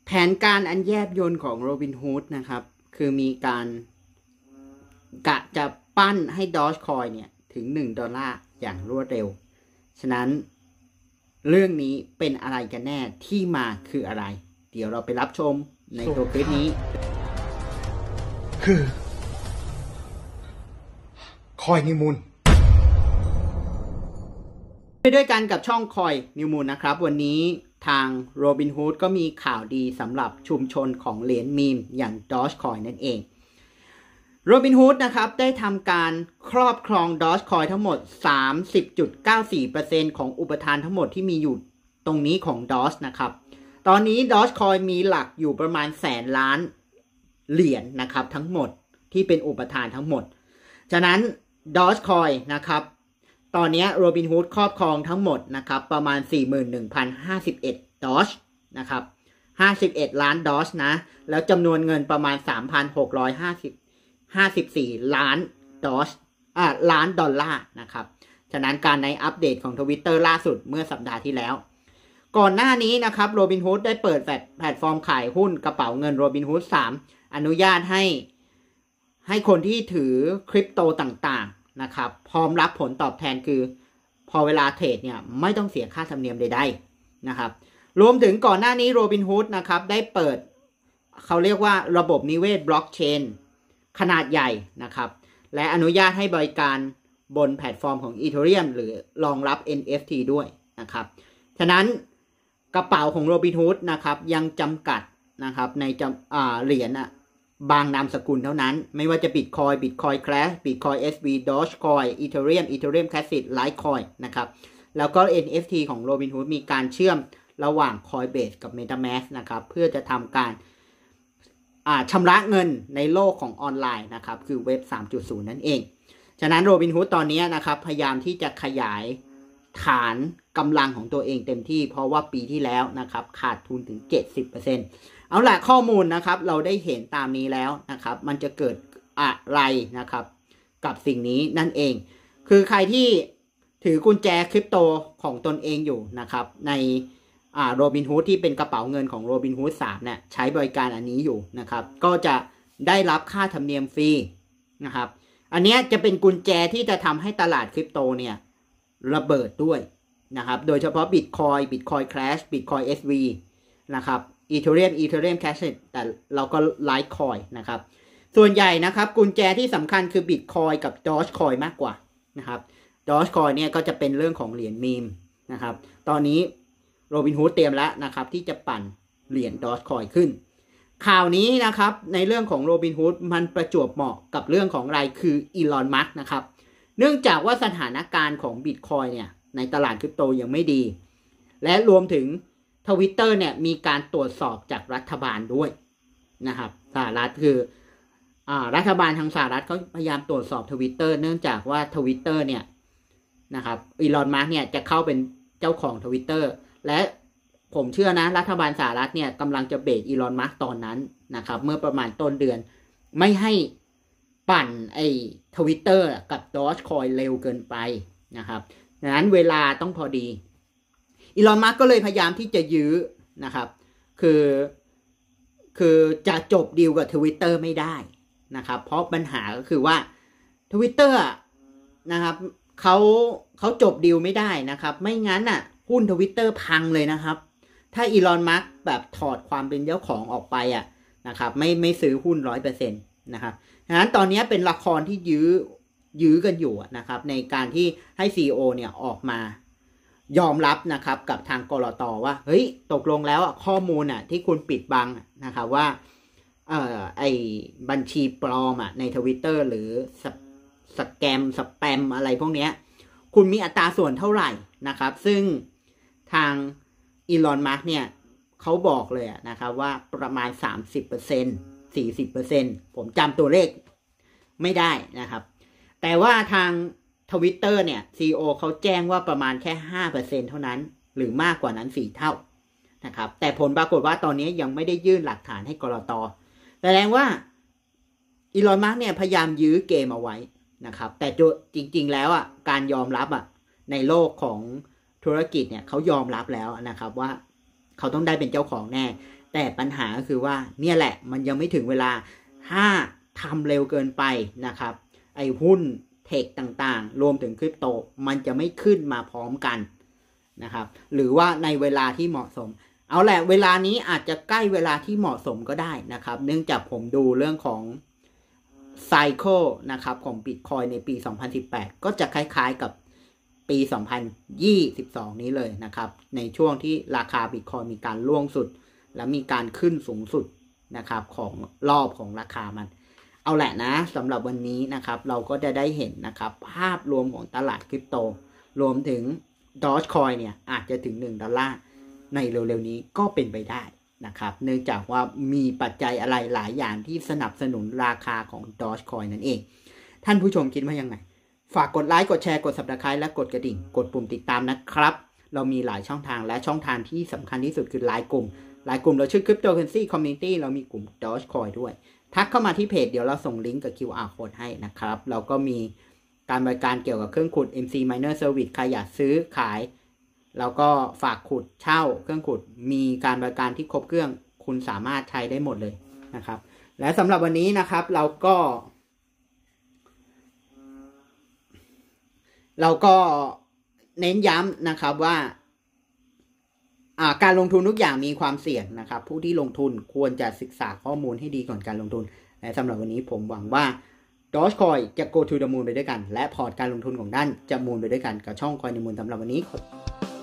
แผนการอันแยบยลของโรบินฮูดนะครับคือมีการกะจะปั้นให้ดอ g คอยเนี่ยถึง$1อย่างรวดเร็วฉะนั้นเรื่องนี้เป็นอะไรกันแน่ที่มาคืออะไรเดี๋ยวเราไปรับชมในตัวคลิปนี้คือคอยนิมูลไปด้วยกันกับช่องคอยนิวมูลนะครับวันนี้ทาง Robinhood ก็มีข่าวดีสำหรับชุมชนของเหรียญมีมอย่าง Dogecoin นั่นเอง Robinhood นะครับได้ทำการครอบครอง Dogecoin ทั้งหมด 30.94% ของอุปทานทั้งหมดที่มีอยู่ตรงนี้ของ Doge นะครับตอนนี้ Dogecoin มีหลักอยู่ประมาณ100,000 ล้านเหรียญนะครับทั้งหมดที่เป็นอุปทานทั้งหมดฉะนั้น Dogecoin นะครับตอนนี้ Robinhood ครอบครองทั้งหมดนะครับประมาณ 41,051 Doge นะครับ51 ล้าน Doge นะแล้วจำนวนเงินประมาณ 3,654 ล้าน Doge ล้านดอลลาร์นะครับฉะนั้นการในอัปเดตของ Twitter ล่าสุดเมื่อสัปดาห์ที่แล้วก่อนหน้านี้นะครับ Robinhood ได้เปิดแพลตฟอร์มขายหุ้นกระเป๋าเงิน Robinhood 3อนุญาตให้คนที่ถือคริปโตต่างๆนะครับพร้อมรับผลตอบแทนคือพอเวลาเทรดเนี่ยไม่ต้องเสียค่าธรรมเนียมใดๆนะครับรวมถึงก่อนหน้านี้ Robinhood นะครับได้เปิดเขาเรียกว่าระบบนิเวศบล็อกเชนขนาดใหญ่นะครับและอนุญาตให้บริการบนแพลตฟอร์มของ Ethereum หรือรองรับ NFT ด้วยนะครับฉะนั้นกระเป๋าของ Robinhood นะครับยังจำกัดนะครับในเหรียญบางนามสกุลเท่านั้นไม่ว่าจะ Bitcoin Cash Bitcoin SV Dogecoin Ethereum Classic Litecoin นะครับแล้วก็ NFT ของ Robinhood มีการเชื่อมระหว่าง Coinbase กับ MetaMask นะครับเพื่อจะทำการชำระเงินในโลกของออนไลน์นะครับคือเว็บ 3.0 นั่นเองฉะนั้น Robinhood ตอนนี้นะครับพยายามที่จะขยายฐานกำลังของตัวเองเต็มที่เพราะว่าปีที่แล้วนะครับขาดทุนถึง 70% เอาล่ะข้อมูลนะครับเราได้เห็นตามนี้แล้วนะครับมันจะเกิดอะไรนะครับกับสิ่งนี้นั่นเองคือใครที่ถือกุญแจคริปโตของตนเองอยู่นะครับในRobinhood ที่เป็นกระเป๋าเงินของ Robinhood 3เนี่ยใช้บริการอันนี้อยู่นะครับก็จะได้รับค่าธรรมเนียมฟรีนะครับอันนี้จะเป็นกุญแจที่จะทำให้ตลาดคริปโตเนี่ยระเบิดด้วยนะครับโดยเฉพาะ Bitcoin Cash Bitcoin SV นะครับEthereum Classic แต่เราก็ Litecoin นะครับส่วนใหญ่นะครับกุญแจที่สำคัญคือ Bitcoin กับ Dogecoin มากกว่านะครับ Dogecoin เนี่ยก็จะเป็นเรื่องของเหรียญมีมนะครับตอนนี้Robinhood เตรียมแล้วนะครับที่จะปั่นเหรียญ Dogecoin ขึ้นข่าวนี้นะครับในเรื่องของ Robinhood มันประจวบเหมาะกับเรื่องของอะไรคือ Elon Musk นะครับเนื่องจากว่าสถานการณ์ของ Bitcoin เนี่ยในตลาดคริปโตยังไม่ดีและรวมถึงTwitter เนี่ยมีการตรวจสอบจากรัฐบาลด้วยนะครับสหรัฐคือรัฐบาลทางสหรัฐเขาพยายามตรวจสอบ Twitter เนื่องจากว่า Twitter เนี่ยนะครับอีลอนมัสก์เนี่ยจะเข้าเป็นเจ้าของ Twitter และผมเชื่อนะรัฐบาลสหรัฐเนี่ยกำลังจะเบรกอีลอนมัสก์ตอนนั้นนะครับเมื่อประมาณต้นเดือนไม่ให้ปั่นTwitter กับ Dogecoin เร็วเกินไปนะครับดังนั้นเวลาต้องพอดีอีลอนมัสก์ก็เลยพยายามที่จะยื้อนะครับคือจะจบดีลกับ Twitter ไม่ได้นะครับเพราะปัญหาก็คือว่า Twitter นะครับเขาจบดีลไม่ได้นะครับไม่งั้นหุ้น Twitter พังเลยนะครับถ้าอีลอนมัสก์แบบถอดความเป็นเจ้าของออกไปนะครับไม่ซื้อหุ้น 100% นะครับดังนั้นตอนนี้เป็นละครที่ยื้อกันอยู่นะครับในการที่ให้ CEO เนี่ยออกมายอมรับนะครับกับทางกลต.ว่าเฮ้ยตกลงแล้วข้อมูลที่คุณปิดบังนะครับว่าบัญชีปลอมใน Twitter หรือสแปมอะไรพวกนี้คุณมีอัตราส่วนเท่าไหร่นะครับซึ่งทางอีลอนมัสก์เนี่ยเขาบอกเลยนะครับว่าประมาณ 30% 40% ผมจำตัวเลขไม่ได้นะครับแต่ว่าทางTwitter เนี่ย CEO เขาแจ้งว่าประมาณแค่ 5% เท่านั้นหรือมากกว่านั้น4เท่านะครับแต่ผลปรากฏว่าตอนนี้ยังไม่ได้ยื่นหลักฐานให้กลต.แสดงว่าอีลอนมัสก์เนี่ยพยายามยื้อเกมเอาไว้นะครับแต่จริงๆแล้วการยอมรับในโลกของธุรกิจเนี่ยเขายอมรับแล้วนะครับว่าเขาต้องได้เป็นเจ้าของแน่แต่ปัญหาก็คือว่าเนี่ยแหละมันยังไม่ถึงเวลาถ้าทำเร็วเกินไปนะครับไอ้หุ้นเทคต่างๆรวมถึงคริปโตมันจะไม่ขึ้นมาพร้อมกันนะครับหรือว่าในเวลาที่เหมาะสมเอาแหละเวลานี้อาจจะใกล้เวลาที่เหมาะสมก็ได้นะครับเนื่องจากผมดูเรื่องของไซเคิลนะครับของ Bitcoin ในปี 2018 ก็จะคล้ายๆกับปี 2022 นี้เลยนะครับในช่วงที่ราคา Bitcoin มีการร่วงสุดและมีการขึ้นสูงสุดนะครับของรอบของราคามันเอาแหละนะสำหรับวันนี้นะครับเราก็จะได้เห็นนะครับภาพรวมของตลาดคริปโตรวมถึง Dogecoin เนี่ยอาจจะถึง$1ในเร็วๆนี้ก็เป็นไปได้นะครับเนื่องจากว่ามีปัจจัยอะไรหลายอย่างที่สนับสนุนราคาของ Dogecoin นั่นเองท่านผู้ชมคิดว่ายังไงฝากกดไลค์กดแชร์กด Subscribe และกดกระดิ่งกดปุ่มติดตามนะครับเรามีหลายช่องทางและช่องทางที่สำคัญที่สุดคือไลน์กลุ่มเราชื่อ Cryptocurrency Community เรามีกลุ่ม Dogecoin ด้วยทักเข้ามาที่เพจเดี๋ยวเราส่งลิงก์กับ QR Code ให้นะครับเราก็มีการบริการเกี่ยวกับเครื่องขุด MC Miner Service ใครอยากซื้อขายแล้วก็ฝากขุดเช่าเครื่องขุดมีการบริการที่ครบเครื่องคุณสามารถใช้ได้หมดเลยนะครับและสำหรับวันนี้นะครับเราก็เน้นย้ำนะครับว่าการลงทุนทุกอย่างมีความเสี่ยงนะครับผู้ที่ลงทุนควรจะศึกษาข้อมูลให้ดีก่อนการลงทุนและสำหรับวันนี้ผมหวังว่า Dogecoin จะ go to the moon ไปด้วยกันและพอร์ตการลงทุนของท่านจะมูนไปด้วยกันกับช่อง Coin in the Moon สำหรับวันนี้